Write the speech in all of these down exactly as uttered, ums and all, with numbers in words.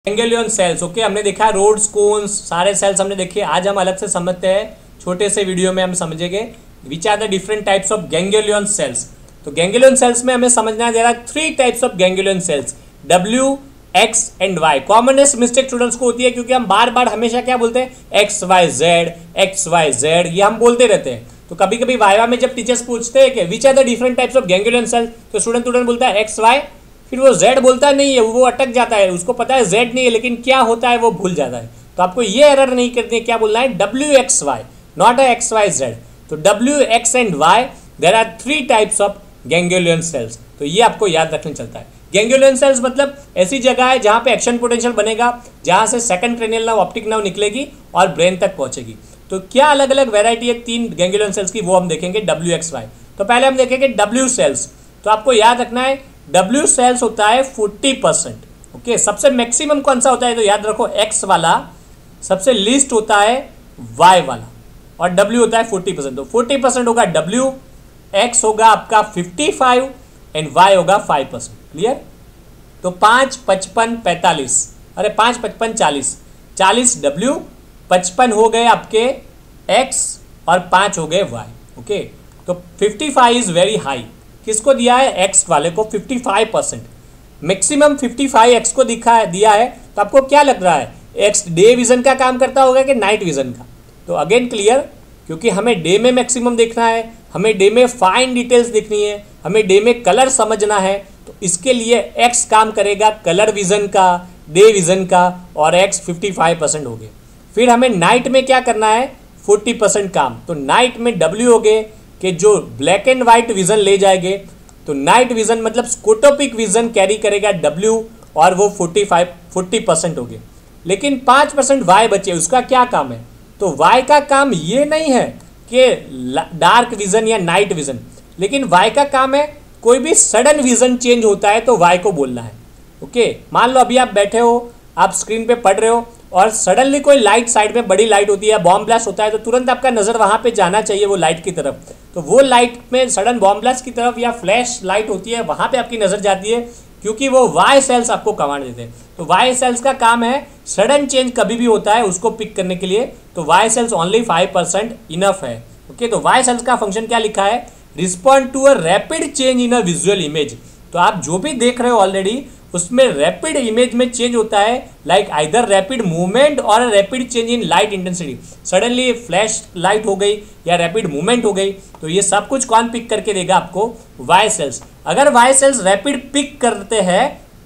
Ganglion cells. Okay, हमने देखा है रोड्स, कोन्स, सारे सेल्स हमने देखे। आज हम अलग से समझते हैं, छोटे से वीडियो में हम समझेंगे which are the different types of ganglion cells. तो गैंग्लियन सेल्स में हमें समझना है there are three types of ganglion cells, W, X and Y. Commonest mistake students को होती है क्योंकि हम बार बार हमेशा क्या बोलते हैं, X Y Z, X Y Z, ये हम बोलते रहते हैं। तो कभी कभी वाइवा में जब टीचर्स पूछते हैं कि which are the different types of ganglion cells, तो स्टूडेंट स्टूडेंट बोलता है एक्स वाई, फिर वो जेड बोलता नहीं है, वो अटक जाता है, उसको पता है जेड नहीं है लेकिन क्या होता है वो भूल जाता है। तो आपको ये एरर नहीं करनी है, क्या बोलना है, W X Y, not a X Y Z. तो W X and Y, there are three types of ganglion cells. तो ये आपको याद रखना चलता है। गैंग्लियन सेल्स मतलब ऐसी जगह है जहां पे एक्शन पोटेंशियल बनेगा, जहां से second cranial nerve, optic nerve निकलेगी और ब्रेन तक पहुंचेगी। तो क्या अलग अलग वेराइटी है तीन गैंग्लियन सेल्स की, वो हम देखेंगे डब्ल्यू एक्स वाई। तो पहले हम देखेंगे डब्ल्यू सेल्स। तो आपको याद रखना है डब्ल्यू सेल्स होता है फोर्टी परसेंट। ओके, सबसे मैक्सिमम कौन सा होता है, तो याद रखो एक्स वाला, सबसे लीस्ट होता है वाई वाला, और डब्ल्यू होता है फोर्टी परसेंट। तो फोर्टी परसेंट होगा डब्ल्यू, एक्स होगा आपका फिफ्टी फाइव एंड वाई होगा फाइव परसेंट। क्लियर? तो पाँच पचपन पैंतालीस, अरे पाँच पचपन चालीस, चालीस डब्ल्यू, पचपन हो गए आपके एक्स और पाँच हो गए वाई। ओके, तो fifty five is very high. किसको दिया है, एक्स वाले को fifty five percent, maximum fifty five X को दिखा है, दिया है। तो आपको क्या लग रहा है, एक्स डे विजन का काम करता होगा कि नाइट विजन का? तो अगेन क्लियर, क्योंकि हमें डे में मैक्सिमम देखना है, हमें डे में फाइन डिटेल्स दिखनी है, हमें डे में कलर समझना है, तो इसके लिए एक्स काम करेगा कलर विजन का, डे विजन का, और एक्स फिफ्टी फाइव परसेंट हो गए। फिर हमें नाइट में क्या करना है, फोर्टी परसेंट काम। तो नाइट में डब्ल्यू हो गए कि जो ब्लैक एंड वाइट विजन ले जाएंगे, तो नाइट विजन मतलब स्कोटोपिक विजन कैरी करेगा डब्ल्यू, और वो फोर्टी फाइव फोर्टी परसेंट हो गए। लेकिन पाँच परसेंट वाई बचे, उसका क्या काम है, तो वाई का काम ये नहीं है कि डार्क विजन या नाइट विजन, लेकिन वाई का काम है कोई भी सडन विजन चेंज होता है तो वाई को बोलना है। ओके, मान लो अभी आप बैठे हो, आप स्क्रीन पे पढ़ रहे हो और सडनली कोई लाइट साइड में बड़ी लाइट होती है, बॉम्ब ब्लास्ट होता है, तो तुरंत आपका नज़र वहाँ पे जाना चाहिए वो लाइट की तरफ। तो वो लाइट में सडन बॉम्ब ब्लास्ट की तरफ या फ्लैश लाइट होती है, वहाँ पे आपकी नज़र जाती है, क्योंकि वो वाई सेल्स आपको कमांड देते हैं। तो वाई सेल्स का काम है सडन चेंज कभी भी होता है उसको पिक करने के लिए, तो Y cells only five percent enough है। ओके, तो वाई सेल्स का फंक्शन क्या लिखा है, respond to a rapid change in a visual image. तो आप जो भी देख रहे हो ऑलरेडी, उसमें रैपिड इमेज में चेंज होता है, लाइक आइदर रैपिड मूवमेंट और rapid change in light intensity. Suddenly flash light हो गई या रैपिड मूवमेंट हो गई, तो ये सब कुछ कौन पिक करके देगा आपको, वाई सेल्स। अगर वाई सेल्स रैपिड पिक करते हैं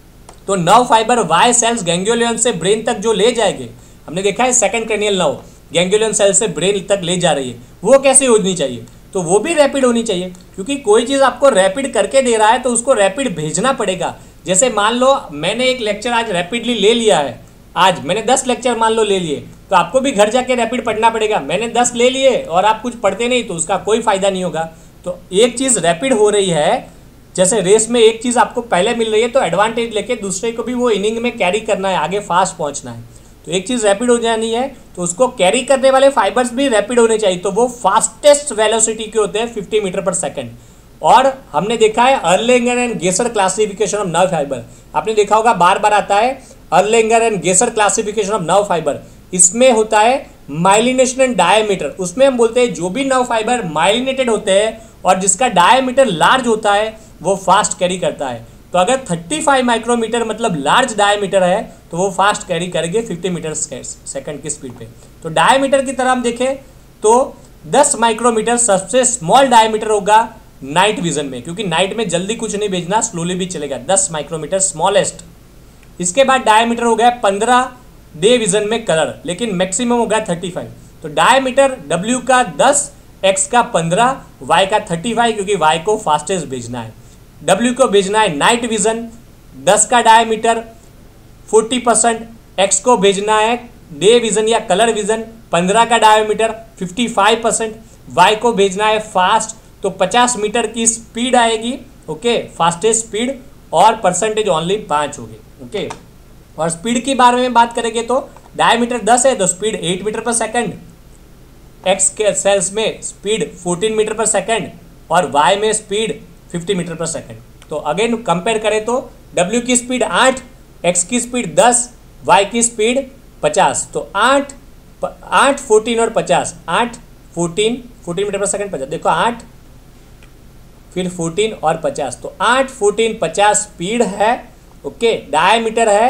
तो nerve fibre Y cells ganglion से ब्रेन तक जो ले जाएंगे, हमने देखा है second cranial nerve ganglion cell से ब्रेन तक ले जा रही है, वो कैसे होनी चाहिए, तो वो भी रैपिड होनी चाहिए, क्योंकि कोई चीज़ आपको रैपिड करके दे रहा है तो उसको रैपिड भेजना पड़ेगा। जैसे मान लो मैंने एक लेक्चर आज रैपिडली ले लिया है, आज मैंने दस लेक्चर मान लो ले लिए, तो आपको भी घर जाके रैपिड पढ़ना पड़ेगा। मैंने दस ले लिए और आप कुछ पढ़ते नहीं तो उसका कोई फ़ायदा नहीं होगा। तो एक चीज़ रैपिड हो रही है, जैसे रेस में एक चीज़ आपको पहले मिल रही है तो एडवांटेज लेके दूसरे को भी वो इनिंग में कैरी करना है, आगे फास्ट पहुँचना है। तो एक चीज़ रैपिड हो जानी है तो उसको कैरी करने वाले फाइबर्स भी रैपिड होने चाहिए, तो वो फास्टेस्ट वेलोसिटी के होते हैं फिफ्टी मीटर पर सेकेंड। और हमने देखा है Erlanger and Gasser classification of nerve fibre, आपने देखा होगा बार बार आता है Erlanger and Gasser classification of nerve fibre. इसमें होता है माइलिनेशन एंड डायमीटर, उसमें हम बोलते हैं जो भी नर्व फाइबर माइलिनेटेड होते हैं और जिसका डायमीटर लार्ज होता है वो फास्ट कैरी करता है। तो अगर थर्टी फाइव माइक्रोमीटर मतलब लार्ज डायमीटर है तो वो फास्ट कैरी करेंगे फिफ्टी मीटर सेकंड की स्पीड पे। तो डायमीटर की तरह हम देखें तो दस माइक्रोमीटर सबसे स्मॉल डायमीटर होगा नाइट विजन में, क्योंकि नाइट में जल्दी कुछ नहीं भेजना, स्लोली भी चलेगा, दस माइक्रोमीटर स्मॉलेस्ट। इसके बाद डायमीटर हो गया पंद्रह डे विजन में कलर, लेकिन मैक्सिमम हो गया थर्टी फाइव। तो डायमीटर डब्ल्यू का दस, एक्स का पंद्रह, वाई का थर्टी फाइव, क्योंकि वाई को फास्टेस्ट भेजना है। डब्ल्यू को भेजना है नाइट विजन, दस का डायमीटर फोर्टी परसेंट, एक्स को भेजना है डे विजन या कलर विजन, पंद्रह का diameter fifty five percent, Y को भेजना है फास्ट, तो पचास मीटर की स्पीड आएगी। ओके, फास्टेस्ट स्पीड, और परसेंटेज ओनली पाँच होगी। ओके, और स्पीड के बारे में बात करेंगे तो डायमीटर दस है तो स्पीड एट मीटर पर सेकंड, एक्स के सेल्स में स्पीड फोर्टीन मीटर पर सेकंड, और वाई में स्पीड फिफ्टी मीटर पर सेकंड। तो अगेन कंपेयर करें तो डब्ल्यू की स्पीड आठ, एक्स की स्पीड दस, वाई की स्पीड पचास, तो आठ आठ फोर्टीन और पचास, आठ फोर्टीन फोर्टीन मीटर पर सेकंड पचास, देखो आठ फिर फोर्टीन और पचास, तो आठ फोर्टीन पचास स्पीड है। ओके, डायमीटर है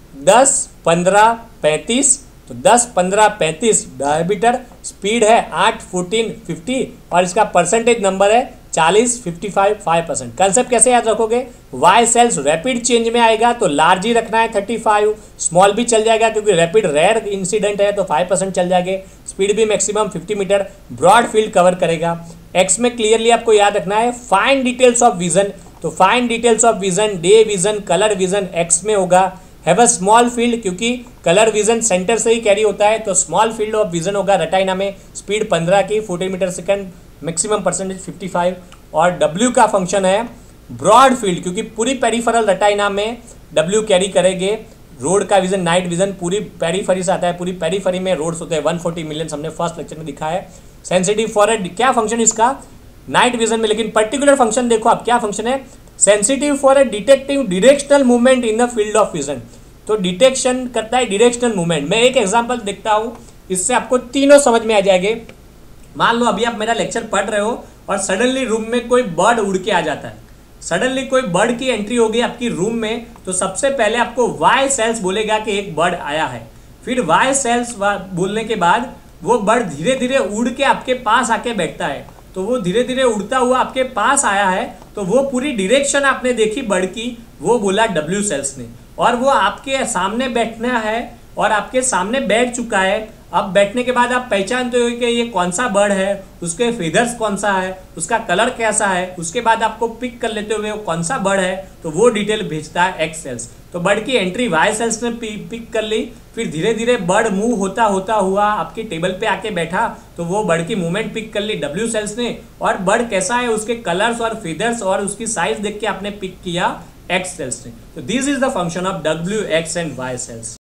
दस पंद्रह पैंतीस, तो दस पंद्रह पैंतीस डायमीटर, स्पीड है आठ फोर्टीन फिफ्टी और इसका परसेंटेज नंबर है चालीस fifty five five percent. Concept कैसे याद रखोगे, वाई सेल्स रैपिड चेंज में आएगा तो लार्ज ही रखना है थर्टी फाइव, स्मॉल भी चल जाएगा क्योंकि रैपिड रेयर इंसिडेंट है तो फाइव परसेंट चल जाएंगे, स्पीड भी maximum fifty metre, broad field cover करेगा। एक्स में क्लियरली आपको याद रखना है फाइन डिटेल्स ऑफ विजन, तो fine details of vision, day vision, colour vision X में होगा। हैव अ स्मॉल फील्ड, क्योंकि कलर विजन सेंटर से ही कैरी होता है तो स्मॉल फील्ड ऑफ विजन होगा रेटिना में, स्पीड पंद्रह की, fourteen metre second, maximum percentage fifty five. और W का फंक्शन है ब्रॉड फील्ड, क्योंकि पूरी पेरिफेरल रेटिना में W कैरी करेंगे। रोड का विजन, नाइट विजन पूरी पेरिफेरी से आता है, पूरी पेरिफेरी में रोड्स होते हैं वन फोर्टी मिलियन, हमने फर्स्ट लेक्चर में दिखा है। सेंसिटिव फॉर ए, क्या फंक्शन इसका, नाइट विजन में, लेकिन पर्टिकुलर फंक्शन देखो आप क्या फंक्शन है, sensitive for a detective directional movement in the field of vision, तो डिटेक्शन करता है डायरेक्शनल मूवमेंट। मैं एक एग्जांपल देखता हूँ, इससे आपको तीनों समझ में आ जाएंगे। मान लो अभी आप मेरा लेक्चर पढ़ रहे हो और सडनली रूम में कोई बर्ड उड़ के आ जाता है, सडनली कोई बर्ड की एंट्री होगी आपकी रूम में, तो सबसे पहले आपको वाई सेल्स बोलेगा कि एक बर्ड आया है, फिर वाई सेल्स बोलने के बाद वो बर्ड धीरे धीरे उड़ के आपके पास आके बैठता है, तो वो धीरे धीरे उड़ता हुआ आपके पास आया है, तो वो पूरी डायरेक्शन आपने देखी बर्ड की, वो बोला डब्ल्यू सेल्स ने, और वो आपके सामने बैठना है और आपके सामने बैठ चुका है। अब बैठने के बाद आप पहचानते हो कि ये कौन सा बर्ड है, उसके फेदर्स कौन सा है, उसका कलर कैसा है, उसके बाद आपको पिक कर लेते हुए वो कौन सा बर्ड है, तो वो डिटेल भेजता है एक्स सेल्स। तो बर्ड की एंट्री वाई सेल्स ने पिक कर ली, फिर धीरे धीरे बर्ड मूव होता होता हुआ आपकी टेबल पे आके बैठा, तो वो बर्ड की मूवमेंट पिक कर ली डब्ल्यू सेल्स ने, और बर्ड कैसा है उसके कलर्स और फेदर्स और उसकी साइज देख के आपने पिक किया एक्स सेल्स ने। तो this is the function of W X and Y sales.